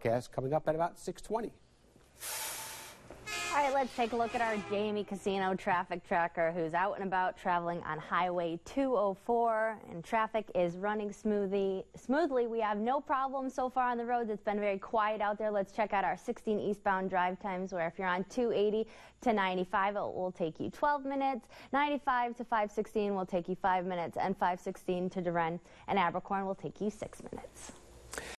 forecast coming up at about 6:20. All right, let's take a look at our Jamie Casino traffic tracker, who's out and about traveling on Highway 204, and traffic is running smoothly. We have no problems so far on the roads. It's been very quiet out there. Let's check out our 16 eastbound drive times, where if you're on 280 to 95, it will take you 12 minutes. 95 to 516 will take you 5 minutes, and 516 to Duren and Abercorn will take you 6 minutes.